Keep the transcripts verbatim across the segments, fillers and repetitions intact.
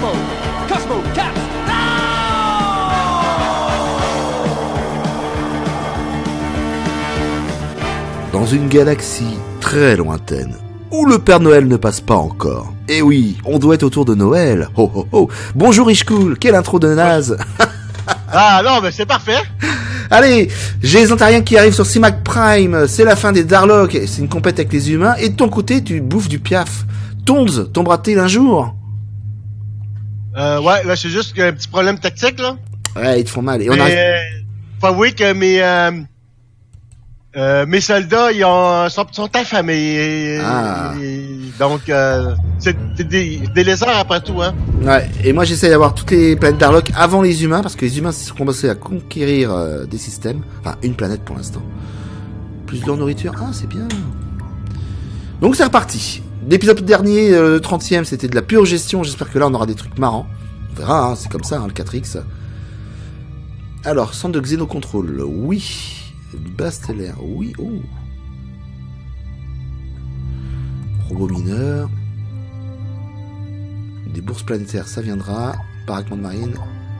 Cosmo, Cosmo, Cap. Dans une galaxie très lointaine, où le Père Noël ne passe pas encore. Eh oui, on doit être autour de Noël. Oh oh oh. Bonjour Ishcool, quelle intro de naze. Ah non, mais c'est parfait. Allez, j'ai les Ontariens qui arrivent sur C-Mac Prime, c'est la fin des Darlock, c'est une compète avec les humains, et de ton côté, tu bouffes du piaf. Tonz, tombera-t-il un jour? Euh, ouais, là, c'est juste un petit problème tactique, là. Ouais, ils te font mal. Et on Mais, arrive... euh, faut avouer que mes, euh, euh, mes soldats, ils ont, sont, sont affamés. Ah. Et, donc, euh, c'est des, des lézards après tout, hein. Ouais, et moi j'essaie d'avoir toutes les planètes Darlock avant les humains, parce que les humains sont commencés à conquérir euh, des systèmes. Enfin, une planète pour l'instant. Plus de leur nourriture, ah c'est bien. Donc c'est reparti. L'épisode dernier, euh, le trentième, c'était de la pure gestion. J'espère que là on aura des trucs marrants. On verra, hein, c'est comme ça, hein, le quatre X. Alors, centre de xénocontrôle, oui. Base stellaire, oui. Oh. Robot mineur. Des bourses planétaires, ça viendra. Baraquement de marine.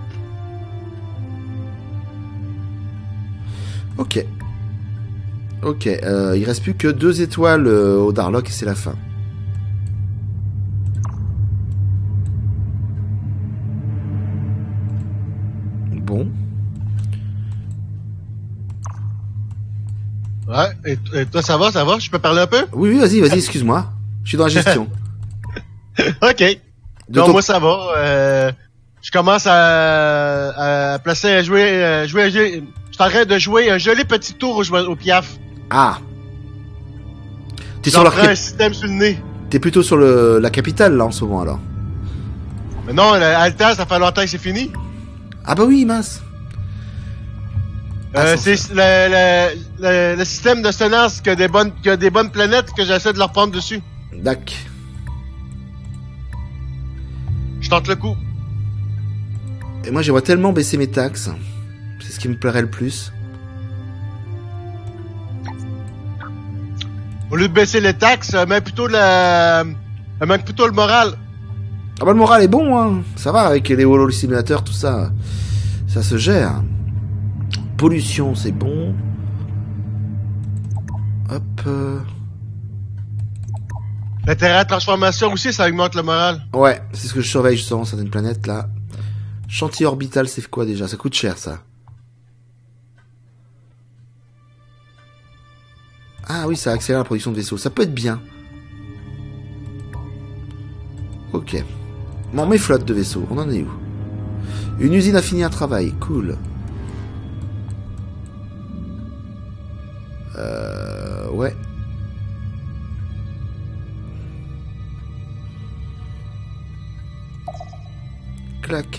Ok. Ok, euh, il reste plus que deux étoiles euh, au Darlock et c'est la fin. Bon. Ouais, et, et toi, ça va, ça va? Je peux parler un peu? Oui, oui, vas-y, vas-y, excuse-moi. Je suis dans la gestion. OK. De Donc, ton- moi, ça va. Euh, je commence à, à placer, à jouer, à jouer, à jouer. Je suis en train de jouer un joli petit tour au, au piaf. Ah. T'es sur J'en la prends un système sur le nez. T'es plutôt sur le la capitale là en ce moment alors. Mais non, Alta, ça fait longtemps que c'est fini. Ah bah oui, mince. Euh, Ah, c'est sans- le, le, le, le système de sonance qui a des bonnes, qui a des bonnes planètes que j'essaie de leur prendre dessus. Dac. Je tente le coup. Et moi j'aimerais tellement baisser mes taxes. C'est ce qui me plairait le plus. Au lieu de baisser les taxes, euh, mets plutôt la, euh, mets plutôt le moral. Ah bah le moral est bon, hein. Ça va avec les holo simulateurs, tout ça. Ça se gère. Pollution, c'est bon. Hop. euh, L'intérêt de transformation aussi, ça augmente le moral. Ouais, c'est ce que je surveille justement, certaines planètes là. Chantier orbital, c'est quoi déjà? Ça coûte cher ça. Ah oui, ça accélère la production de vaisseaux. Ça peut être bien. Ok. Bon, mes flottes de vaisseaux, on en est où? Une usine a fini un travail, cool. Euh... Ouais. Clac.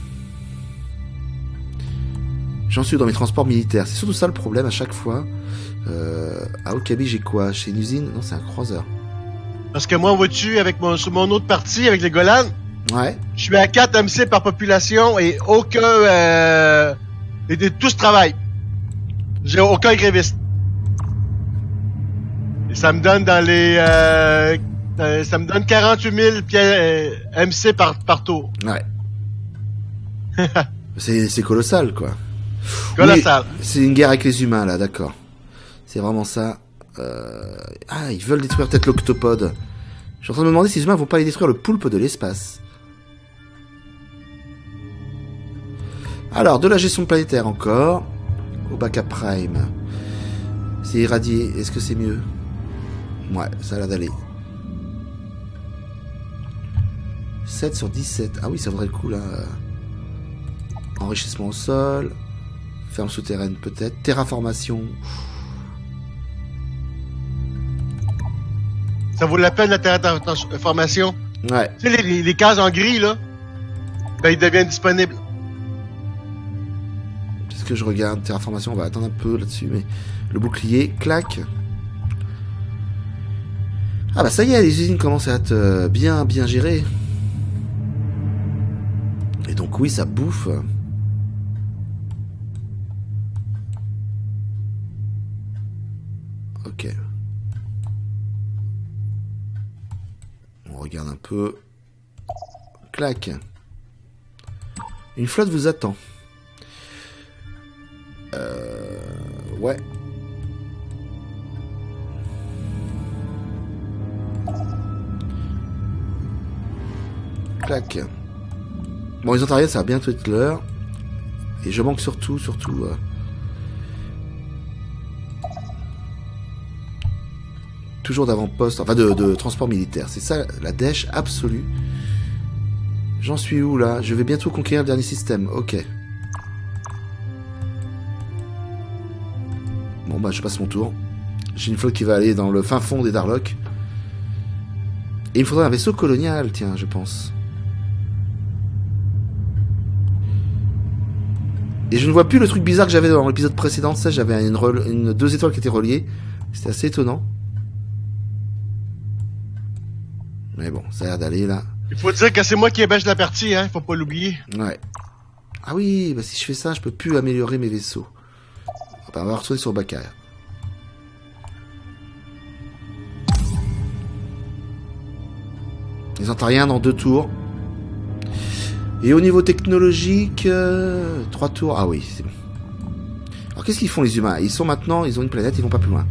J'en suis dans mes transports militaires. C'est surtout ça le problème à chaque fois. Euh, à Okabi, j'ai quoi? Chez une usine? Non, c'est un croiseur. Parce que moi, vois-tu, avec mon, sur mon autre partie, avec les Golan, Ouais. je suis à quatre M C par population et aucun, euh, et de, tous travaillent. J'ai aucun gréviste. Et ça me donne dans les, euh, euh, ça me donne quarante-huit mille pi- euh, M C par, par tour. Ouais. c'est, c'est colossal, quoi. Colossal. Oui, c'est une guerre avec les humains, là, d'accord. C'est vraiment ça. Euh... Ah, ils veulent détruire peut-être l'octopode. Je suis en train de me demander si les humains vont pas aller détruire le poulpe de l'espace. Alors, de la gestion planétaire encore. Au Backup Prime. C'est irradié. Est-ce que c'est mieux? Ouais, ça a l'air d'aller. sept sur dix-sept. Ah oui, ça vaudrait le coup, là. Enrichissement au sol. Ferme souterraine, peut-être. Terraformation. Ça vaut la peine la terraformation. Ouais. Tu sais, les, les, les cases en gris, là, ben, ils deviennent disponibles. C'est ce que je regarde. Terraformation, on va attendre un peu là-dessus, mais le bouclier, clac. Ah bah ça y est, les usines commencent à être euh, bien, bien gérées. Et donc oui, ça bouffe. Ok. On regarde un peu. Clac. Une flotte vous attend. Euh... Ouais. Clac. Bon, les Ontariens, ça va bientôt être l'heure. Et je manque surtout, surtout... Euh... toujours d'avant-poste, enfin de, de transport militaire. C'est ça la dèche absolue. J'en suis où là? Je vais bientôt conquérir le dernier système. Ok. Bon bah je passe mon tour. J'ai une flotte qui va aller dans le fin fond des Darloks. Et il me faudrait un vaisseau colonial, tiens, je pense. Et je ne vois plus le truc bizarre que j'avais dans l'épisode précédent. Ça, j'avais une, une deux étoiles qui étaient reliées. C'était assez étonnant. Mais bon, ça a l'air d'aller là. Il faut dire que c'est moi qui ébêche la partie, hein. Faut pas l'oublier. Ouais. Ah oui, bah si je fais ça, je peux plus améliorer mes vaisseaux. Bah, on va retourner sur Bakar. Les Ontariens dans deux tours. Et au niveau technologique, euh, trois tours. Ah oui, c'est bon. Alors qu'est-ce qu'ils font les humains? Ils sont maintenant, ils ont une planète, ils vont pas plus loin.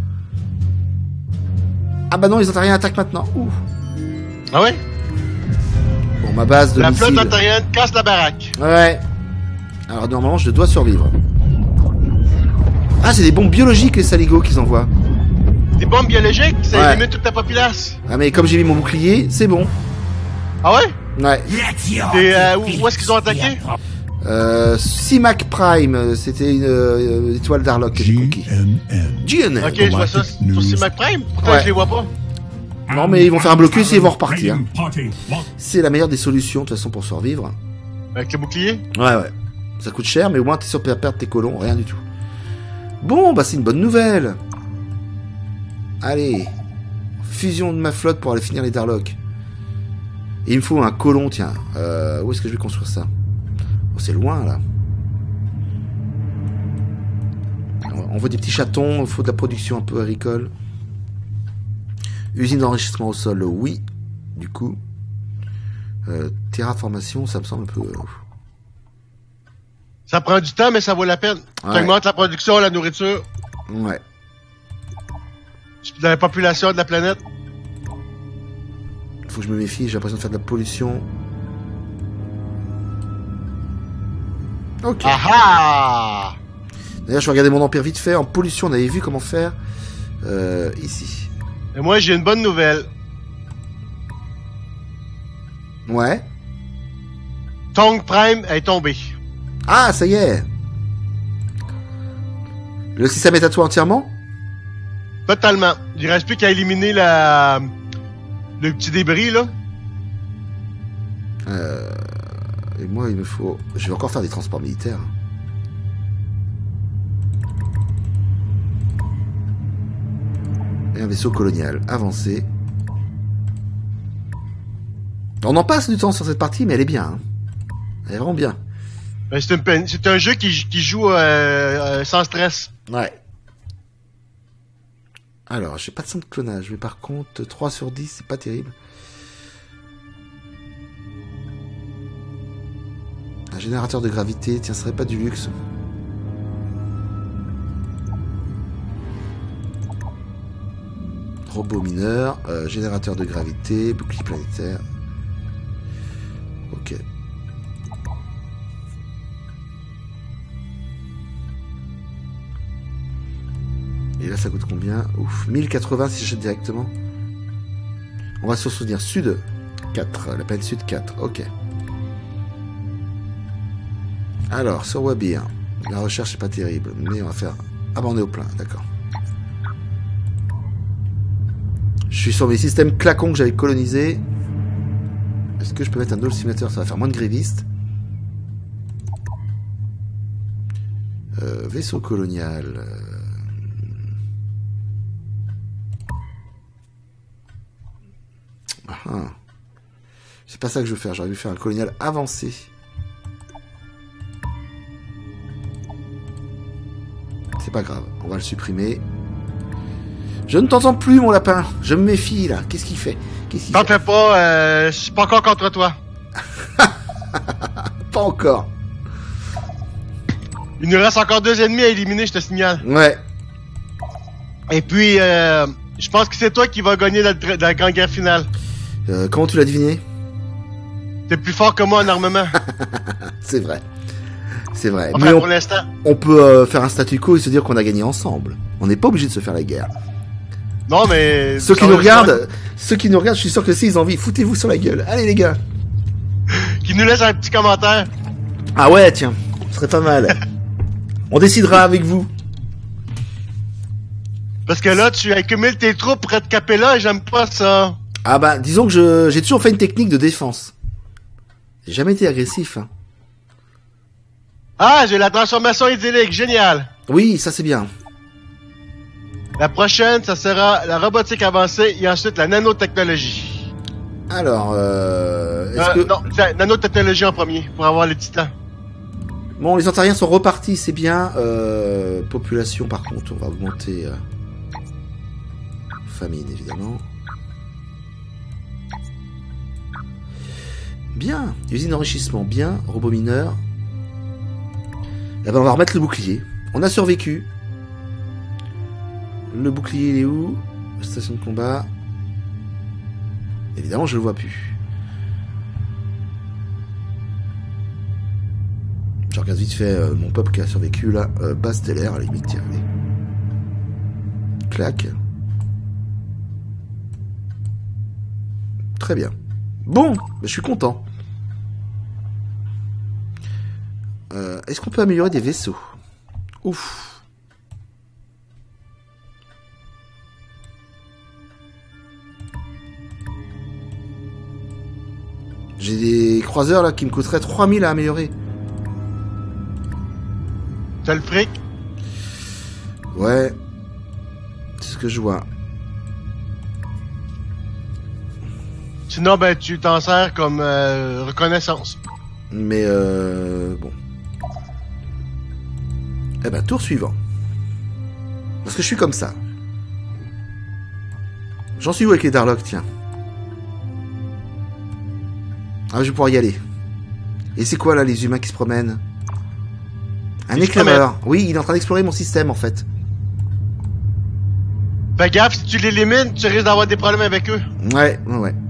Ah bah non, les Ontariens attaquent maintenant. Ouh. Ah ouais? Bon, ma base de La missiles... flotte ontarienne casse la baraque. Ouais. Alors normalement, je dois survivre. Ah, c'est des bombes biologiques, les saligots qu'ils envoient. Des bombes biologiques? Ça Ouais. élimine toute la populace. Ah, mais comme j'ai mis mon bouclier, c'est bon. Ah ouais? Ouais. Et euh, où, où est-ce qu'ils ont attaqué? Euh, Simac Prime, c'était une euh, étoile d'Arlok que j'ai conquis. G N N. Ok, je vois ça sur Simac Prime. Pourquoi Ouais. je les vois pas? Non, mais ils vont faire un blocus et ils vont repartir. C'est la meilleure des solutions, de toute façon, pour survivre. Avec le bouclier? Ouais, ouais. Ça coûte cher, mais au moins, t'es sûr de perdre tes colons, rien du tout. Bon, bah c'est une bonne nouvelle. Allez. Fusion de ma flotte pour aller finir les Darloks. Et il me faut un colon, tiens. Euh, où est-ce que je vais construire ça? Oh, c'est loin, là. On veut des petits chatons, il faut de la production un peu agricole. Usine d'enrichissement au sol, oui. Du coup. Euh, terraformation, ça me semble un peu... Euh... Ça prend du temps, mais ça vaut la peine. Ouais. Ça augmente la production, la nourriture, Ouais. la population de la planète. Faut que je me méfie, j'ai l'impression de faire de la pollution. Ok. Ah ah! D'ailleurs, je vais regarder mon empire vite fait. En pollution, on avait vu comment faire. Euh, ici. Et moi, j'ai une bonne nouvelle. Ouais. Tong Prime est tombé. Ah, ça y est. Le système est à toi entièrement? Totalement. Il reste plus qu'à éliminer la... le petit débris, là. Euh... Et moi, il me faut... Je vais encore faire des transports militaires. Et un vaisseau colonial avancé. On en passe du temps sur cette partie, mais elle est bien. Hein. Elle est vraiment bien. Ben, c'est, une... c'est un jeu qui, qui joue euh, euh, sans stress. Ouais. Alors, j'ai pas de son de clonage, mais par contre, trois sur dix, c'est pas terrible. Un générateur de gravité, tiens, ce serait pas du luxe. Robot mineur, euh, générateur de gravité, bouclier planétaire. Ok. Et là, ça coûte combien? Ouf, mille quatre-vingts si j'achète directement. On va se souvenir. Sud quatre, la planète Sud quatre, ok. Alors, sur Wabir, la recherche est pas terrible, mais on va faire... Ah bah on est au plein, d'accord. Je suis sur mes systèmes claquons que j'avais colonisés. Est-ce que je peux mettre un dual simulateur? Ça va faire moins de grévistes. Euh, vaisseau colonial... Euh... Ah. C'est pas ça que je veux faire, j'aurais dû faire un colonial avancé. C'est pas grave, on va le supprimer. Je ne t'entends plus, mon lapin. Je me méfie, là. Qu'est-ce qu'il fait? Qu'est-ce qu'il T'en fait fais pas, euh, je suis pas encore contre toi. Pas encore. Il nous reste encore deux ennemis à éliminer, je te signale. Ouais. Et puis, euh, je pense que c'est toi qui vas gagner la, la grande guerre finale. Euh, comment tu l'as deviné? T'es plus fort que moi en armement. C'est vrai. C'est vrai. Enfin, Mais pour on, l'instant. on peut euh, faire un statu quo et se dire qu'on a gagné ensemble. On n'est pas obligé de se faire la guerre. Non, mais... Ceux qui nous regardent, ceux qui nous regardent, je suis sûr que s'ils ont envie, foutez-vous sur la gueule. Allez les gars. Qui nous laisse un petit commentaire. Ah ouais, tiens, ce serait pas mal. On décidera avec vous. Parce que là, tu accumules tes troupes près de Capella et j'aime pas ça. Ah bah, disons que je, j'ai toujours fait une technique de défense. J'ai jamais été agressif. Hein. Ah, j'ai la transformation idyllique, génial. Oui, ça c'est bien. La prochaine, ça sera la robotique avancée et ensuite la nanotechnologie. Alors, euh, est-ce Euh, que... Non, la nanotechnologie en premier, pour avoir les titans. Bon, les Antariens sont repartis, c'est bien. Euh, population, par contre, on va augmenter... Euh... Famine, évidemment. Bien. Usine d'enrichissement, bien. Robot mineur. Eh ben, on va remettre le bouclier. On a survécu. Le bouclier, il est où? Station de combat. Évidemment, je le vois plus. Je regarde vite fait euh, mon peuple qui a survécu, là. Euh, base stellaire, à la limite, tiens, allez. Clac. Très bien. Bon, je suis content. Euh, Est-ce qu'on peut améliorer des vaisseaux? Ouf. J'ai des croiseurs là qui me coûteraient trois mille à améliorer. T'as le fric? Ouais. C'est ce que je vois. Sinon, ben, tu t'en sers comme euh, reconnaissance. Mais euh... bon. Eh ben, tour suivant. Parce que je suis comme ça. J'en suis où avec les Darlock, tiens? Ah, je vais pouvoir y aller. Et c'est quoi, là, les humains qui se promènent? Un Ils se éclaireur. Oui, il est en train d'explorer mon système, en fait. Fais gaffe, si tu l'élimines, tu risques d'avoir des problèmes avec eux. Ouais, ouais, ouais.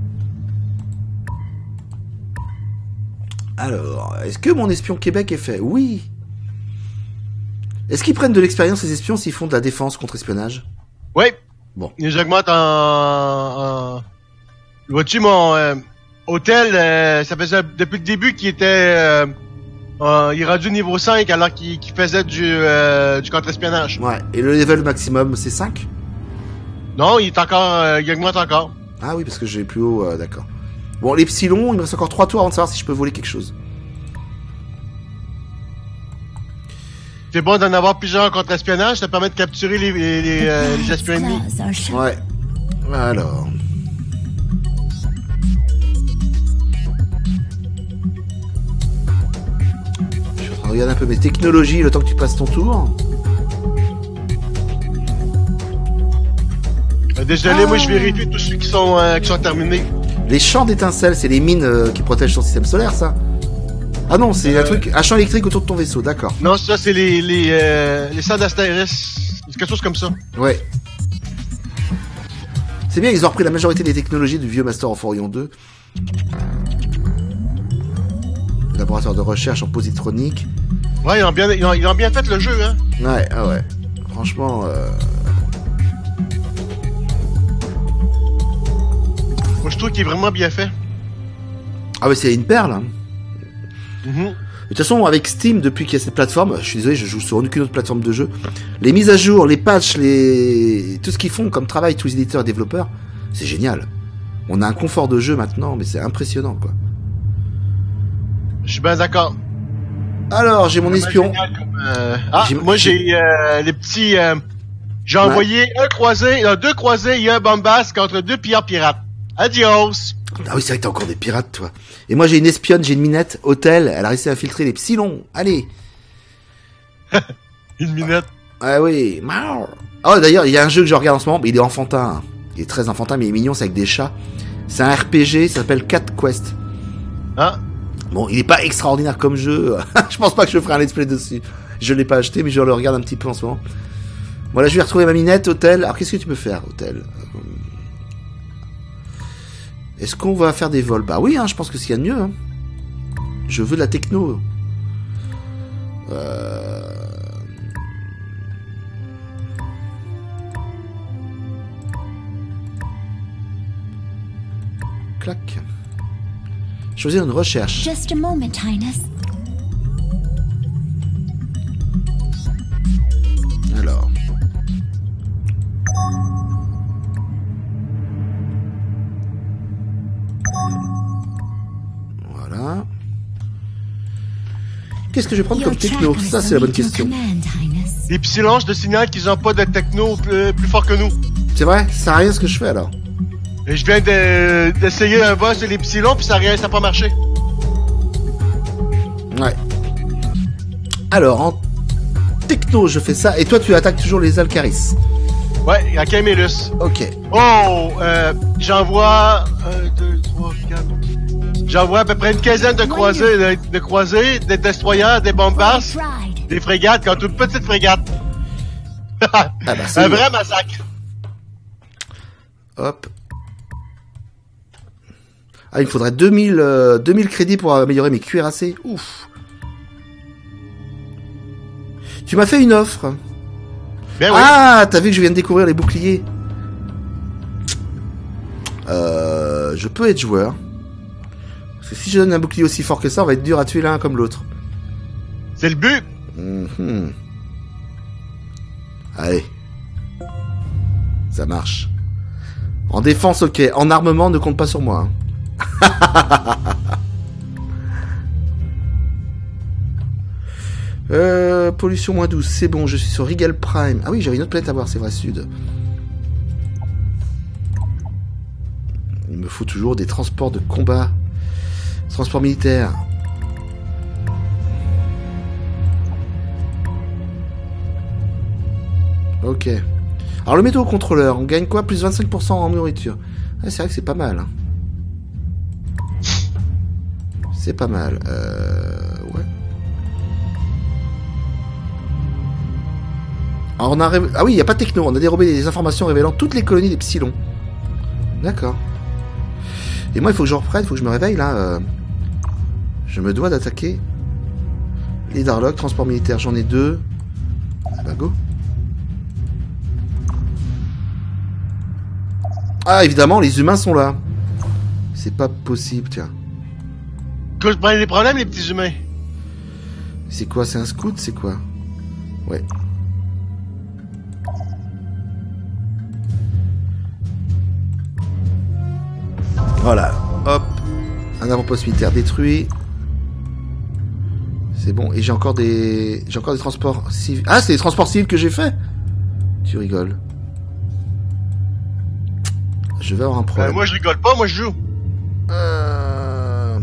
Alors, est-ce que mon espion Québec est fait? Oui. Est-ce qu'ils prennent de l'expérience, ces espions, s'ils font de la défense contre espionnage? Oui. Bon. Et j'augmente en... en... Vois-tu, mon euh, hôtel, euh, ça faisait depuis le début qu'il était... Euh, euh, il est rendu niveau cinq alors qu'il qu'il faisait du, euh, du contre-espionnage. Ouais. Et le level maximum, c'est cinq? Non, il est encore... Euh, il augmente encore. Ah oui, parce que j'ai plus haut, euh, d'accord. Bon, les Psylons, il me reste encore trois tours avant de savoir si je peux voler quelque chose. C'est bon d'en avoir plusieurs contre l'espionnage, ça permet de capturer les, les, les, euh, les espions ennemis. Ouais. Alors... Je suis en train de regarder un peu mes technologies le temps que tu passes ton tour. Euh, désolé, Ah. moi je vérifie tous ceux qui sont, euh, qui sont terminés. Les champs d'étincelles, c'est les mines euh, qui protègent ton système solaire, ça? Ah non, c'est Euh. un truc, un champ électrique autour de ton vaisseau, d'accord. Non, ça c'est les, les, euh, les centres d'astérisques. C'est quelque chose comme ça. Ouais. C'est bien, ils ont repris la majorité des technologies du vieux Master of Orion deux. Laboratoire de recherche en positronique. Ouais, ils ont bien, ils ont, ils ont bien fait le jeu, hein. Ouais, ah ouais. Franchement, euh... Moi je trouve qu'il est vraiment bien fait. ah ouais, c'est une perle, hein. Mhm. De toute façon, avec Steam, depuis qu'il y a cette plateforme, je suis désolé, je joue sur aucune autre plateforme de jeu, les mises à jour, les patchs, les... tout ce qu'ils font comme travail, tous les éditeurs et développeurs, c'est génial. On a un confort de jeu maintenant, mais c'est impressionnant, quoi. Je suis bien d'accord. Alors, j'ai mon Vraiment espion. génial comme, euh, Ah, J'ai- moi j'ai euh, les petits... euh, J'ai Ouais. envoyé un croisé, euh, deux croisés et un bombast contre deux pillards pirates. Adios! Ah oui, c'est vrai que t'as encore des pirates, toi. Et moi, j'ai une espionne, j'ai une minette, hôtel, elle a réussi à infiltrer les psylons. Allez. Une minute. Ah oui. Miaou. Oh, d'ailleurs, il y a un jeu que je regarde en ce moment, mais il est enfantin. Il est très enfantin, mais il est mignon, c'est avec des chats. C'est un R P G, ça s'appelle Cat Quest. Hein? Bon, il est pas extraordinaire comme jeu. Je pense pas que je ferai un let's play dessus. Je l'ai pas acheté, mais je le regarde un petit peu en ce moment. Voilà, je vais retrouver ma minette, hôtel. Alors, qu'est-ce que tu peux faire, hôtel? Est-ce qu'on va faire des vols? Bah oui, hein, je pense que c'est ce qu'il y a de mieux. Hein. Je veux de la techno. Euh... Clac. Choisir une recherche. Just a moment, Highness. Alors. Voilà. Qu'est-ce que je vais prendre comme techno? Ça, c'est la bonne question. Des psylons, je te signale qu'ils ont pas de techno plus, plus fort que nous. C'est vrai? Ça sert à rien ce que je fais alors. Et je viens de- d'essayer un boss et les psylons, puis ça n'a pas marché. Ouais. Alors, en techno, je fais ça. Et toi, tu attaques toujours les Alcaris. Ouais, à Camelus. Ok. Oh, euh, j'envoie un, deux, trois, quatre. J'envoie à peu près une quinzaine de croisés, de, de croisés, des destroyers, des bombasses, des frégates, quand une petite frégate. Ah bah, c'est Un bon. vrai massacre. Hop. Ah, il me faudrait deux mille, euh, deux mille crédits pour améliorer mes cuirassés. Ouf. Tu m'as fait une offre. Ben oui. Ah, t'as vu que je viens de découvrir les boucliers. Euh, je peux être joueur. Parce que si je donne un bouclier aussi fort que ça, on va être dur à tuer l'un comme l'autre. C'est le but. Mhm. Allez. Ça marche. En défense, ok. En armement, ne compte pas sur moi. Hein. euh, pollution moins douze, c'est bon, je suis sur Regal Prime. Ah oui, j'avais une autre planète à voir, c'est vrai, sud. Il me faut toujours des transports de combat. Transport militaire. Ok. Alors le météo-contrôleur, on gagne quoi? Plus vingt-cinq pour cent en nourriture. Ah, c'est vrai que c'est pas mal. Hein. C'est pas mal. Euh... Ouais. Alors on a... ré- Ah oui, il n'y a pas de techno. On a dérobé des informations révélant toutes les colonies des Psylons. D'accord. Et moi, il faut que je reprenne, il faut que je me réveille, là. Euh... Je me dois d'attaquer les Darlock, transport militaire, j'en ai deux. Ah bah go. Ah, évidemment, les humains sont là. C'est pas possible, tiens. Que je prenne des problèmes, les petits humains. C'est quoi? C'est un scout? C'est quoi? Ouais. Voilà. Hop. Un avant-poste militaire détruit. C'est bon. Et j'ai encore des... J'ai encore des transports civils. Ah, c'est des transports civils que j'ai fait. Tu rigoles. Je vais avoir un problème. Euh, moi, je rigole pas, moi, je joue. Euh...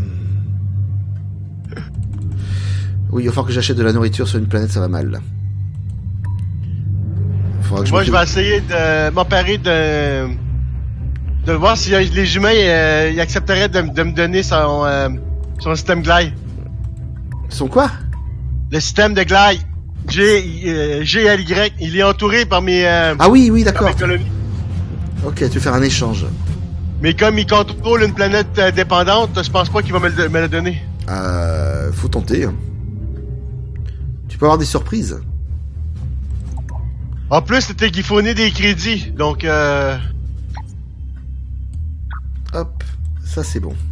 Oui, il va falloir que j'achète de la nourriture sur une planète, ça va mal, là. Faudra que Moi, me je vais essayer de m'emparer de... de voir si euh, les humains euh, ils accepteraient de, de me donner son, euh, son système Glide. Son quoi? Le système de Glide. G, euh, G L Y. Il est entouré par mes, euh, Ah oui, oui, par d'accord. mes colonies. Ok, tu veux faire un échange. Mais comme il contrôle une planète euh, dépendante, je pense pas qu'il va me le, me le donner. Euh, faut tenter. Hein. Tu peux avoir des surprises. En plus, c'était qu'il fournit des crédits, donc euh... Hop, ça c'est bon.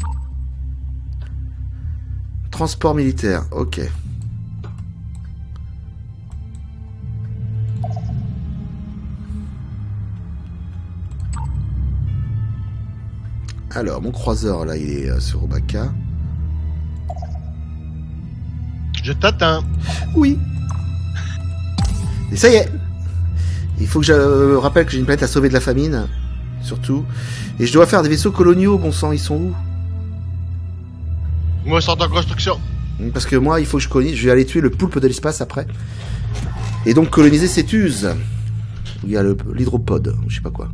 Transport militaire, ok. Alors, mon croiseur, là, il est euh, sur Obaka. je t'attends. Oui. Et ça y est. Il faut que je euh, rappelle que j'ai une planète à sauver de la famine. Surtout. Et je dois faire des vaisseaux coloniaux, bon sang, ils sont où? Moi, ils sont en construction. Parce que moi, il faut que je colonise. Je vais aller tuer le poulpe de l'espace après. Et donc coloniser Cétuse. Où il y a le- l'hydropode, je sais pas quoi.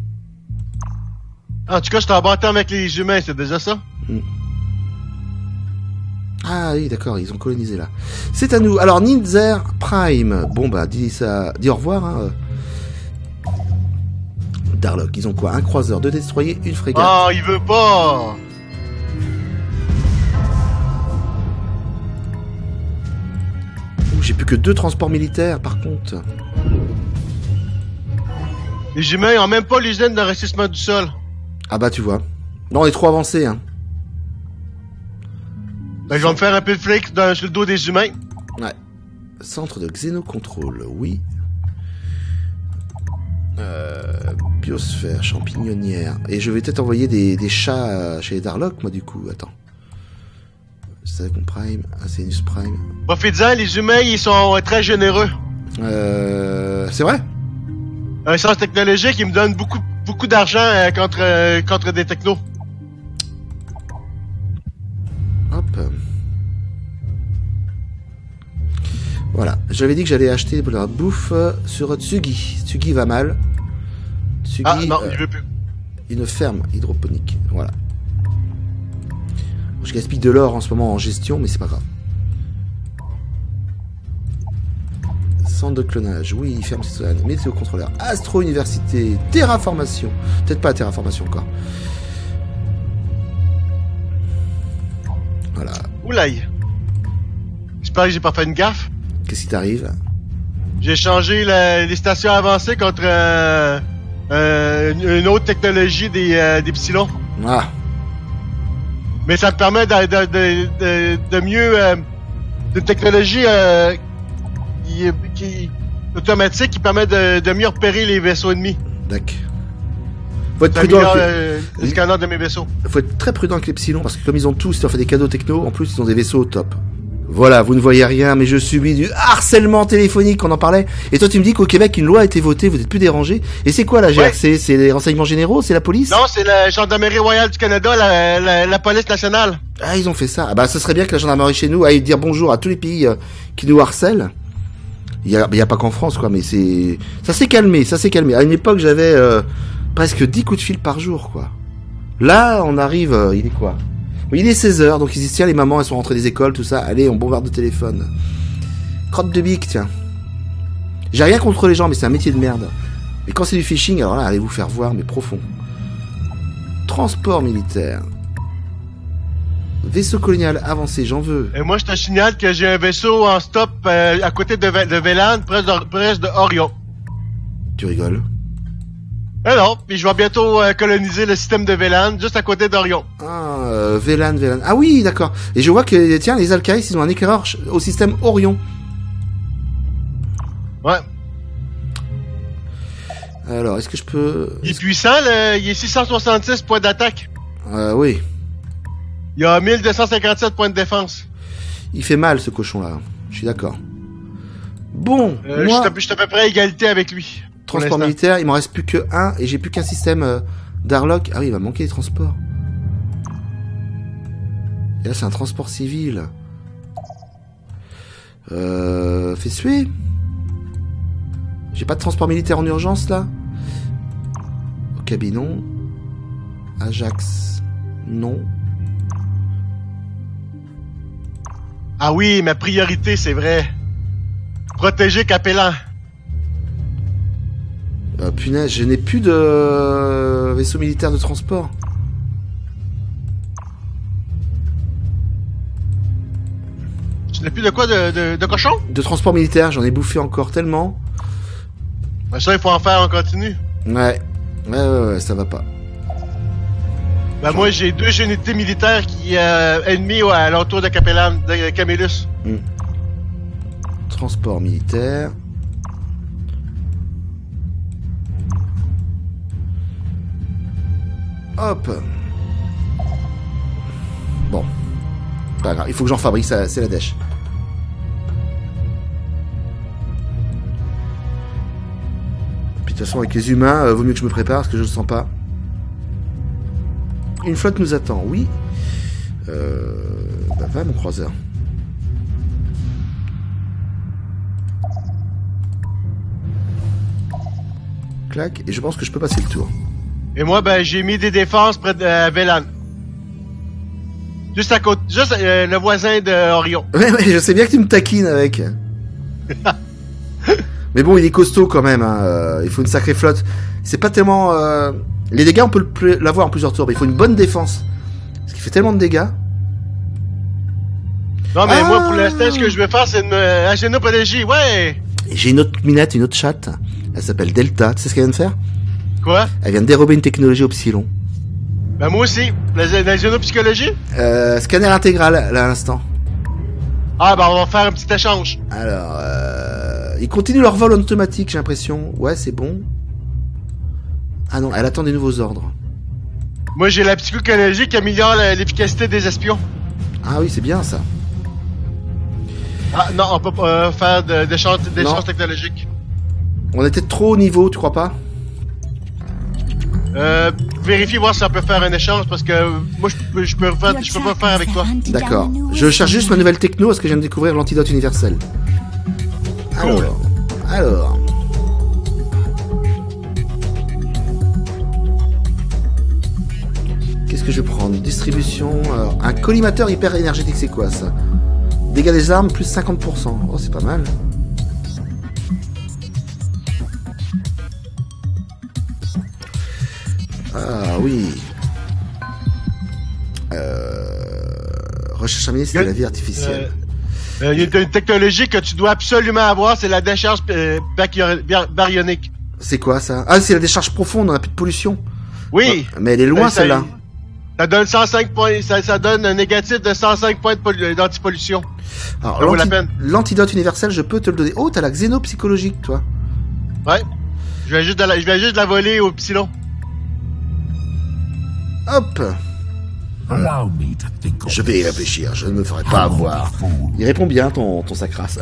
En tout cas, je suis en bâtard avec les humains, c'est déjà ça? Ah oui, d'accord, ils ont colonisé là. C'est à nous. Alors, Ninzer Prime. Bon, bah, dis ça, dis au revoir. Hein. Darlock, ils ont quoi? Un croiseur, deux destroyers, une frégate. Ah, il veut pas. Ouh, j'ai plus que deux transports militaires, par contre. Les humains ont même pas l'usine d'enrichissement du sol. Ah bah, tu vois. Non, on est trop avancé, hein. Ben, je vais me faire un peu de fric dans, sur le dos des humains. Ouais. Centre de xénocontrôle, oui. Euh, biosphère, champignonnière. Et je vais peut-être envoyer des, des chats chez les Darlock, moi, du coup. Attends. Sagon Prime, Asenus Prime. Profitez-en, les humains, ils sont très généreux. Euh... C'est vrai? Un sens technologique, ils me donnent beaucoup, beaucoup d'argent euh, contre, euh, contre des technos. Hop. Voilà. J'avais dit que j'allais acheter de la bouffe sur Tsugi. Tsugi va mal. Tsugi, Ah, non, euh, il veut plus. une ferme hydroponique. Voilà. Je gaspille de l'or en ce moment en gestion, mais c'est pas grave. Centre de clonage, oui, ferme citoyenne, météo-contrôleur, astro-université, terraformation. Peut-être pas terraformation encore. Voilà. Oulaï. J'espère que j'ai pas fait une gaffe. Qu'est-ce qui t'arrive? J'ai changé la- les stations avancées contre euh, euh, une, une autre technologie des, euh, des Psylons. Ah, Mais ça me permet de, de, de, de, de mieux... Euh, une technologie euh, qui, qui automatique qui permet de, de mieux repérer les vaisseaux ennemis. d'accord. Faut être Ça prudent. améliore avec euh, le les- scanner de mes vaisseaux. Faut être très prudent avec les Psylons parce que comme ils ont tous, ils ont fait des cadeaux techno, en plus ils ont des vaisseaux au top. Voilà, vous ne voyez rien, mais je subis du harcèlement téléphonique, on en parlait. Et toi, tu me dis qu'au Québec, une loi a été votée, vous êtes plus dérangés. Et c'est quoi la G R C? C'est les renseignements généraux? C'est la police? Non, c'est la Gendarmerie royale du Canada, la, la, la police nationale. Ah, ils ont fait ça. Ah bah, ce serait bien que la gendarmerie chez nous aille dire bonjour à tous les pays euh, qui nous harcèlent. Il y a, il y a pas qu'en France, quoi, mais c'est... Ça s'est calmé, ça s'est calmé. À une époque, j'avais euh, presque dix coups de fil par jour, quoi. Là, on arrive... euh, il est quoi? Oui, il est seize heures, donc ils disent, tiens, les mamans, elles sont rentrées des écoles, tout ça. Allez, on bombarde de téléphone. Crotte de bique, tiens. J'ai rien contre les gens, mais c'est un métier de merde. Mais quand c'est du phishing, alors là, allez vous faire voir, mais profond. Transport militaire. Vaisseau colonial avancé, j'en veux. Et moi, je te signale que j'ai un vaisseau en stop euh, à côté de, Ve- de Vélan, près de, près de Orion. Tu rigoles? Eh non, puis je vais bientôt euh, coloniser le système de Vélan, juste à côté d'Orion. Ah, euh, Vélan, Vélan. Ah oui, d'accord. Et je vois que, tiens, les Alcaïs, ils ont un éclaireur ch- au système Orion. Ouais. Alors, est-ce que je peux... Il est puissant, là, il est six cent soixante-six points d'attaque. Euh, oui. Il y a mille deux cent cinquante-sept points de défense. Il fait mal, ce cochon-là. Je suis d'accord. Bon, Euh, moi, je suis à- je suis à peu près à égalité avec lui. pour transport l'instant. militaire, il m'en reste plus que un, et j'ai plus qu'un système euh, Darlock. Ah oui, il va manquer les transports. Et là, c'est un transport civil. Euh... Fait suer. J'ai pas de transport militaire en urgence, là? Au cabinon. Ajax. Non. Ah oui, ma priorité, c'est vrai. Protéger Capellan. Euh, punaise, je n'ai plus de vaisseau militaire de transport. Tu n'as plus de quoi de, de, de cochon? De transport militaire, j'en ai bouffé encore tellement. Ben ça, il faut en faire en continu. Ouais. Ouais, ouais, ouais, ça va pas. Ben moi, j'ai deux unités militaires qui euh, ennemies ouais, à l'entour de Capellan, de Camillus. Hmm. Transport militaire. Hop. Bon. Pas grave, il faut que j'en fabrique, ça, c'est la dèche. Puis de toute façon, avec les humains, euh, vaut mieux que je me prépare parce que je le sens pas. Une flotte nous attend, oui. Euh... Bah va, mon croiseur. Clac, et je pense que je peux passer le tour. Et moi, ben, j'ai mis des défenses près de euh, Vélan. Juste à côté, juste euh, le voisin de Orion. Ouais, ouais, je sais bien que tu me taquines avec. Mais bon, il est costaud quand même. Hein. euh, Il faut une sacrée flotte. C'est pas tellement. Euh... Les dégâts, on peut le- l'avoir en plusieurs tours, mais il faut une bonne défense. Parce qu'il fait tellement de dégâts. Non, mais Ah. moi, pour l'instant, ce que je vais faire, c'est une euh, agénopédagie. Ouais! Et j'ai une autre minette, une autre chatte. Elle s'appelle Delta. Tu sais ce qu'elle vient de faire? Quoi? Elle vient de dérober une technologie Opsilon. Ben, moi aussi. La- L'agénopsychologie? Euh, scanner intégral, là, à l'instant. Ah, ben, on va faire un petit échange. Alors, euh... ils continuent leur vol en automatique, j'ai l'impression. Ouais, c'est bon. Ah non, elle attend des nouveaux ordres. Moi, j'ai la psychologie qui améliore la- l'efficacité des espions. Ah oui, c'est bien ça. Ah, non, on peut pas euh, faire de- d'échange Non. d'échange technologique. On était trop haut niveau, tu crois pas? Euh, vérifiez voir si on peut faire un échange parce que euh, moi, je peux, je peux, faire, je peux pas le faire avec toi. D'accord. Je cherche juste ma nouvelle techno parce que je viens de découvrir l'antidote universel. Alors, alors. Qu'est-ce que je vais prendre? Distribution. Alors, un collimateur hyper énergétique, c'est quoi ça? Dégâts des armes plus cinquante pour cent. Oh, c'est pas mal. Ah oui. Euh... Recherche administre de la vie artificielle. Euh, euh, Il y a une technologie que tu dois absolument avoir, c'est la décharge euh, bactéri- bar- baryonique. C'est quoi ça? Ah, c'est la décharge profonde, on n'a plus de pollution. Oui. Ah, mais elle est loin Euh, ça- celle-là. Ça donne cent cinq points, ça, ça donne un négatif de cent cinq points de pollu- d'antipollution. Alors, ça vaut la l'anti- peine. l'antidote universel, je peux te le donner. Oh, t'as la xénopsychologique, toi. Ouais. Je vais juste de la, je vais juste de la voler au psylon. Hop. Allow me to think of Je vais y réfléchir, je ne me ferai pas avoir. Il répond bien, ton, ton sacrasse.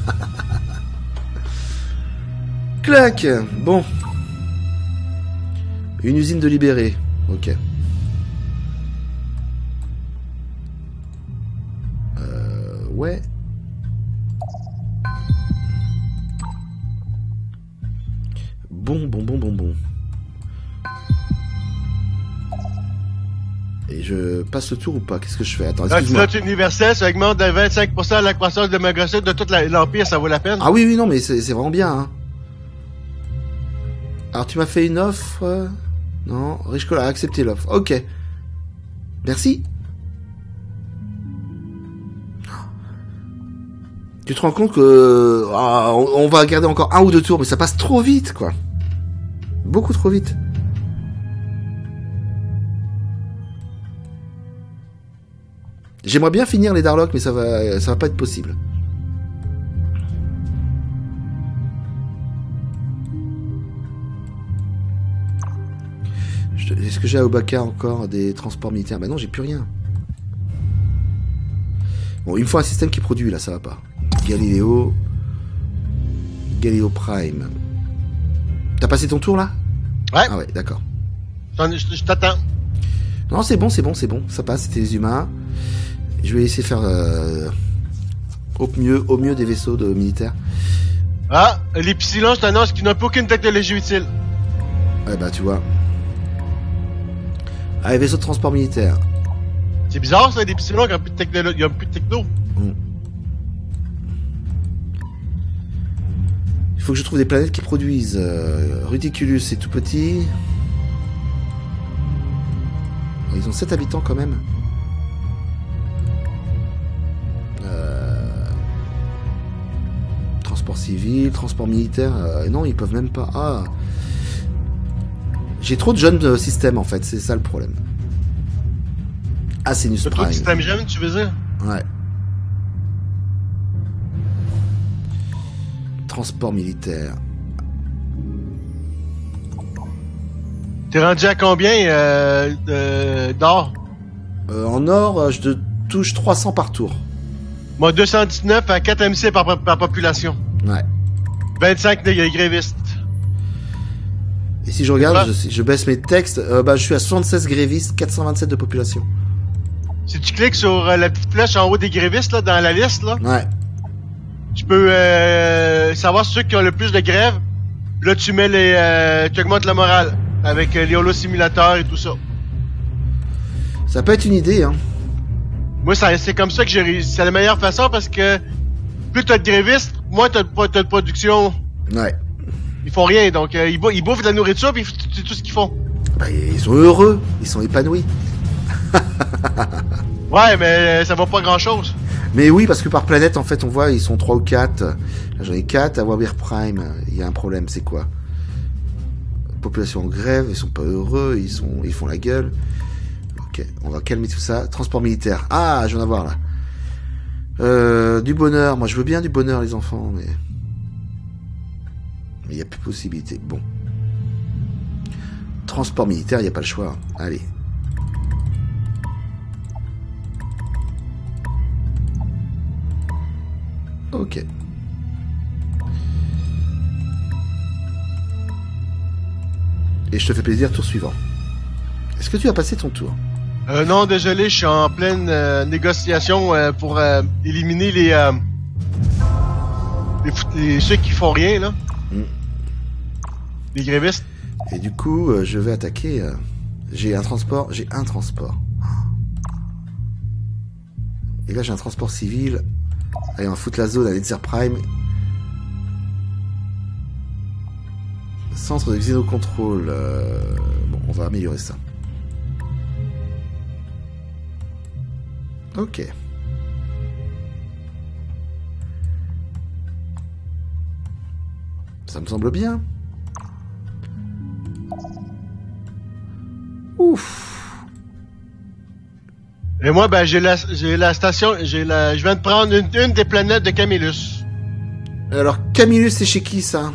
Clac. Bon. Une usine de libérés. Ok. Euh, ouais. Bon, bon, bon, bon, bon. Et je passe le tour ou pas? Qu'est-ce que je fais? Attends, excuse-moi. L'antidote universel, ça augmente de vingt-cinq pour cent la croissance démographique de tout la- l'Empire, ça vaut la peine. Ah oui, oui, non, mais c'est c'est vraiment bien. Hein. Alors, tu m'as fait une offre euh, Non, Richcola a accepté l'offre. Ok. Merci. Tu te rends compte que ah, on, on va garder encore un ou deux tours, mais ça passe trop vite, quoi. Beaucoup trop vite. J'aimerais bien finir les Darlock, mais ça va, ça va pas être possible. Je- Est-ce que j'ai à Obaka encore des transports militaires? Bah non, j'ai plus rien. Bon, il me faut un système qui produit, là, ça va pas. Galileo. Galileo Prime. T'as passé ton tour, là? Ouais. Ah ouais, d'accord. J'en- Je, je t'attends. Non, c'est bon, c'est bon, c'est bon. Ça passe, c'était les humains. Je vais essayer de faire euh, au mieux, au mieux des vaisseaux de militaires. Ah, les psylons, je t'annonce qu'ils n'ont plus aucune technologie utile. Ouais, bah, tu vois. Allez, vaisseau de transport militaire. C'est bizarre, ça, des psylons qui n'ont plus de technologie, ils ont plus de techno. Mm. Il faut que je trouve des planètes qui produisent. Euh, Rudiculus, c'est tout petit. Ils ont sept habitants quand même. Euh... Transport civil, transport militaire. Euh, non, ils peuvent même pas. Ah. J'ai trop de jeunes euh, systèmes en fait, c'est ça le problème. Ah, c'est Nus Le truc Prime. système jeune, tu veux dire? Ouais. Transport militaire. T'es rendu à combien euh, de- d'or? Euh, en or, euh, je te touche trois cents par tour. Moi, deux cent dix-neuf à quatre M C par, par population. Ouais. vingt-cinq de grévistes. Et si je regarde, Ah. je, je baisse mes textes, euh, bah, je suis à soixante-seize grévistes, quatre cent vingt-sept de population. Si tu cliques sur euh, la petite flèche en haut des grévistes, là, dans la liste, là, Ouais. tu peux euh, savoir ceux qui ont le plus de grèves. Là, tu mets les... Euh, tu augmentes le moral avec euh, les holosimulateurs et tout ça. Ça peut être une idée, hein. Moi, ça, c'est comme ça que j'ai réussi. C'est la meilleure façon parce que plus t'as de grévistes, moins t'as de, t'as de production. Ouais. Ils font rien, donc euh, ils, bouffent, ils bouffent de la nourriture puis c'est tout ce qu'ils font. Bah, ils sont heureux, ils sont épanouis. Ouais, mais ça vaut pas grand-chose. Mais oui, parce que par planète, en fait, on voit, ils sont trois ou quatre. Là, j'en ai quatre. À Warbear Prime, il y a un problème, c'est quoi? Population en grève, ils sont pas heureux, ils sont, ils font la gueule. Ok, on va calmer tout ça. Transport militaire. Ah, je viens d'avoir là. Euh, du bonheur. Moi, je veux bien du bonheur, les enfants, mais... Mais il n'y a plus de possibilité. Bon. Transport militaire, il n'y a pas le choix. Allez. Ok. Et je te fais plaisir, tour suivant. Est-ce que tu as passé ton tour? Euh, non, désolé, je suis en pleine euh, négociation euh, pour euh, éliminer les, euh, les, les ceux qui font rien, là. Mm. Les grévistes. Et du coup, euh, je vais attaquer... Euh, j'ai un transport, j'ai un transport. Et là, j'ai un transport civil. Allez, on va foutre la zone à Netzer Prime. Centre de xénocontrôle. Euh... Bon, on va améliorer ça. Ok. Ça me semble bien. Ouf. Et moi, ben, j'ai la, j'ai la station, j'ai la, je viens de prendre une, une des planètes de Camillus. Alors, Camillus, c'est chez qui, ça?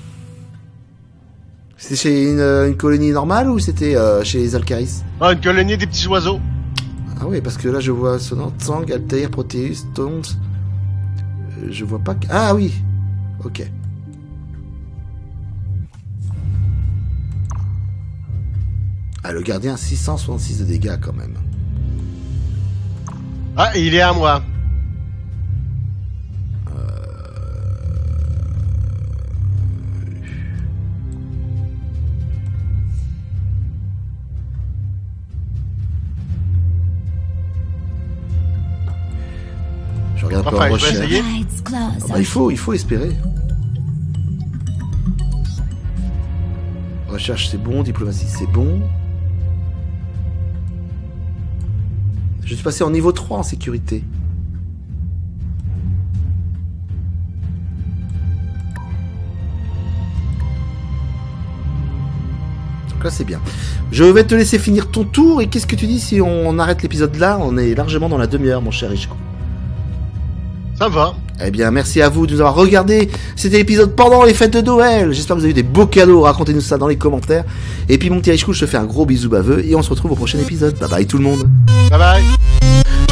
C'était chez une, une colonie normale ou c'était euh, chez les Alcaris? Ah, une colonie des petits oiseaux. Ah oui, parce que là, je vois Sonant, Tsang, Altair, Proteus, Stones. Euh, je vois pas que... Ah oui. Ok. Ah, le gardien, six cent soixante-six de dégâts, quand même. Ah, il est à moi. Je regarde un peu Enfin, en je vais recherche. essayer. Ah bah, il faut, il faut espérer. Recherche, c'est bon. Diplomatie, c'est bon. Je suis passé en niveau trois en sécurité. Donc là, c'est bien. Je vais te laisser finir ton tour. Et qu'est-ce que tu dis si on arrête l'épisode là? On est largement dans la demi-heure, mon cher Ichko. Ça va. Eh bien, merci à vous de nous avoir regardé. C'était l'épisode pendant les fêtes de Noël. J'espère que vous avez eu des beaux cadeaux. Racontez-nous ça dans les commentaires. Et puis, mon petit Richkou, je te fais un gros bisou baveux. Et on se retrouve au prochain épisode. Bye bye tout le monde. Bye bye.